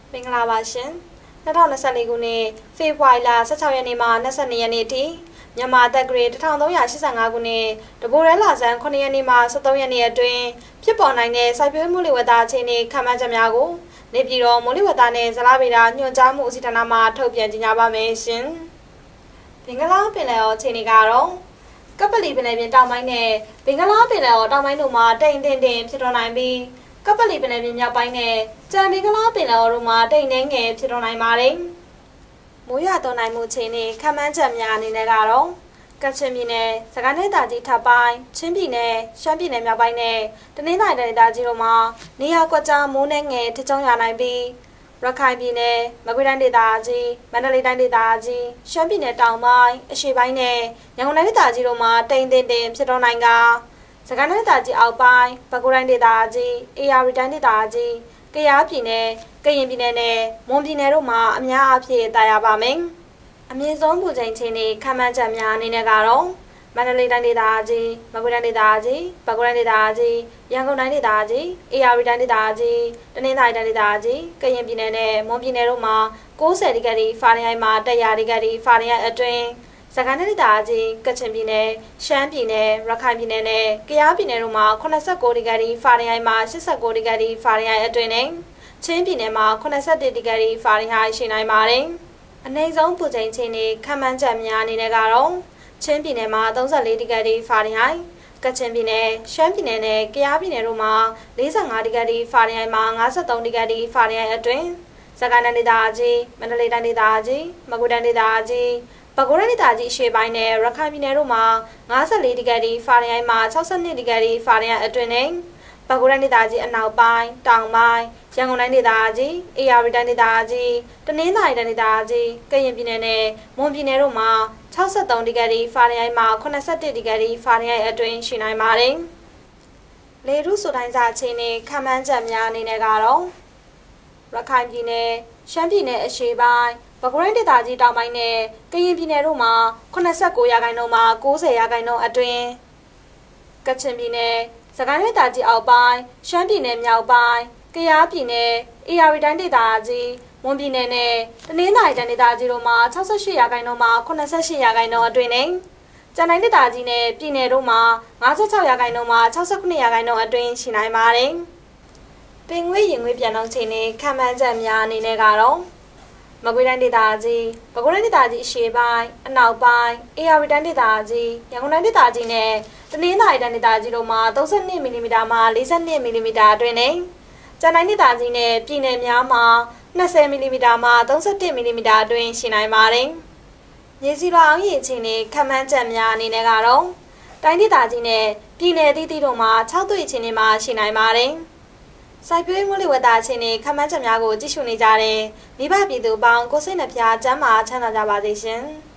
မင်္ဂလာပါရှင်2024ခုနှစ်ဖေဖော်ဝါရီလ16ရက်နေ့မှ22ရက်နေ့ထိမြန်မာတက်ဂရေ1385ခုနှစ်တဘိုရဲလာဆန်း9ရက်နေ့မှ13ရက်နေ့အတွင်းဖြစ်ပေါ်နိုင်တဲ့စိုက်ပျိုးမှုလေဝသအခြေအနေခန့်မှန်းချက်များကိုနေပြည်တော်မိုးလေဝသနဲ့ဇလဗေဒညွှန်ကြားမှုအစီအစဉ်မှထုတ်ပြန်ကြေညာပါမယ်ရှင်။ဘင်္ဂလားပင်လယ်အော်အခြေအနေကတော့ကပလီပင်လယ်ပြင်တောင်ပိုင်းနဲ့ဘင်္ဂလားပင်လယ်အော်တောင်ပိုင်းတို့မှာတိမ်တင်ဖြစ်ထွန်းနိုင်ပြီးကပလီပင်လယ်ပြင်မြောက်ပိုင်းနဲ့ကြံဘင်္ဂလားပင်လယ်အော်တို့မှာတိမ်နှဲငယ်ဖြစ်ထွန်းနိုင်ပါတယ်။မိုးရွာသွန်းနိုင်မှုအခြေအနေခန့်မှန်းချက်များအနေနဲ့ကတော့ကချင်ပြည်နယ်စကိုင်းတိုင်းတာကြီးထပ်ပိုင်းချင်းပြည်နယ်ရှမ်းပြည်နယ်မြောက်ပိုင်းနဲ့တနင်္သာရီတိုင်းတာကြီးတို့မှာနေရာကွက်ကြားမိုးနှဲငယ်ထကြုံရနိုင်ပြီးရခိုင်ပြည်နယ်မကွေးတိုင်းဒေသကြီးမန္တလေးတိုင်းဒေသကြီးရှမ်းပြည်နယ်တောင်ပိုင်းအရှေ့ပိုင်းနဲ့ရန်ကုန်တိုင်းဒေသကြီးတို့မှာတိမ်တင်ဖြစ်ထွန်းနိုင်ကစကိုင်းတိုင်းဒေသကြီးအောက်ပိုင်းပဲခူးတိုင်းဒေသကြီးအေရရီတိုင်းဒေသကြီးကယားပြည်နယ်ကရင်ပြည်နယ်နဲ့မွန်ပြည်နယ်တို့မှာအများအပြားတာယာပါမယ်။အမြင့်ဆုံးပူချိန်ချင်းတွေခန့်မှန်းချက်များအနေနဲ့ကတော့မန္တလေးတိုင်းဒေသကြီးမကွေးတိုင်းဒေသကြီးပဲခူးတိုင်းဒေသကြီးရန်ကုန်တိုင်းဒေသကြီးအေရရီတိုင်းဒေသကြီးတနင်္သာရီတိုင်းဒေသကြီးကရင်ပြည်နယ်နဲ့မွန်ပြည်နယ်တို့မှာ90ဒီဂရီဖာရင်ဟိုက်မှာ100ဒီဂရီဖာရင်ဟိုက်အတွင်းစကိုင်းတိုင်းဒေသကြီးကချင်ပြည်နယ်ရှမ်းပြည်နယ်ရခိုင်ပြည်နယ်နဲ့ကယားပြည်နယ်တို့မှာ89ဒီဂရီဖာရင်ဟိုက်မှာ89ဒီဂရီဖာရင်ဟိုက်အတွင်းနဲ့ချင်းပြည်နယ်မှာ81ဒီဂရီဖာရင်ဟိုက်ရှိနိုင်ပါတယ်။အနည်းဆုံးပူချိန်ချင်းတွေခန့်မှန်းချက်များအနေနဲ့ကတော့ချင်းပြည်နယ်မှာ34ဒီဂရီဖာရင်ဟိုက်ကချင်ပြည်နယ်ရှမ်းပြည်နယ်နဲ့ကယားပြည်နယ်တို့မှာ45ဒီဂရီဖာရင်ဟိုက်မှာ53ဒီဂရီဖာရင်ဟိုက်အတွင်းစကိုင်းတိုင်းဒေသကြီးမန္တလေးတိုင်းဒေသကြီးမကွေးတိုင်းဒေသကြီးပဲခူးတိုင်းဒေသကြီးအရှေ့ပိုင်းနဲ့ရခိုင်ပြည်နယ်တို့မှာ54ဒီဂရီဖာရင်ဟိုက်မှာ62ဒီဂရီဖာရင်ဟိုက်အတွင်းနဲ့ပဲခူးတိုင်းဒေသကြီးအနောက်ပိုင်းတောင်ပိုင်းရန်ကုန်တိုင်းဒေသကြီးအေရရီတိုင်းဒေသကြီးတနင်္သာရီတိုင်းဒေသကြီးကရင်ပြည်နယ်နဲ့မွန်ပြည်နယ်တို့မှာ63ဒီဂရီဖာရင်ဟိုက်မှာ81ဒီဂရီဖာရင်ဟိုက်အတွင်းရှိနိုင်ပါတယ်။လေထုဆိုတိုင်းစာချင်းနဲ့ခန့်မှန်းချက်များအနေနဲ့ကတော့ရခိုင်ပြည်နယ်ရှမ်းပြည်နယ်အရှေ့ပိုင်းပဲခူးတိုင်းဒေသကြီးတောင်ပိုင်းနဲ့ကရင်ပြည်နယ်တို့မှာ89ရာခိုင်နှုန်းမှာ90ရာခိုင်နှုန်းအတွင်းကချင်ပြည်နယ်စကိုင်းတိုင်းဒေသကြီးအောက်ပိုင်းရှမ်းပြည်နယ်မြောက်ပိုင်းကယားပြည်နယ်အေရရီတိုင်းဒေသကြီးမွန်ပြည်နယ်နဲ့တနင်္သာရီတိုင်းဒေသကြီးတို့မှာ68ရာခိုင်နှုန်းမှာ88ရာခိုင်နှုန်းအတွင်းနဲ့ကြံတိုင်းဒေသကြီးနဲ့ပြည်နယ်တို့မှာ56ရာခိုင်နှုန်းမှာ69ရာခိုင်နှုန်းအတွင်းရှိနိုင်ပါတယ်။ပင်ငွေရင်ငွေပြန်နှုန်းချိန်နဲ့ခန့်မှန်းချက်များအနေနဲ့ကတော့မကွေးတိုင်းဒေသကြီးပဲခူးတိုင်းဒေသကြီးအရှေ့ပိုင်းအနောက်ပိုင်းအေရရီတိုင်းဒေသကြီးရန်ကုန်တိုင်းဒေသကြီးနဲ့တနင်္သာရီတိုင်းဒေသကြီးတို့မှာ32မီလီမီတာမှ42မီလီမီတာအတွင်းနဲ့ကြံတိုင်းဒေသကြီးနဲ့ပြည်နယ်များမှာ20မီလီမီတာမှ31မီလီမီတာအတွင်းရှိနိုင်ပါတယ်။မြေစီလွှာအောင်ရေချိန်နဲ့ခန့်မှန်းချက်များအနေနဲ့ကတော့တိုင်းဒေသကြီးနဲ့ပြည်နယ်သီးသီးတို့မှာ6သွေ့ချင်းတွေမှာရှိနိုင်ပါတယ်။စိုက်ပျိုးမှုလေဝသချင်းနဲ့ခန့်မှန်းချက်များကိုကြည့်ရှုနေကြတဲ့မိဘပြည်သူပေါင်းကိုစိတ်နှဖျားကျန်းမာချမ်းသာကြပါစေရှင်။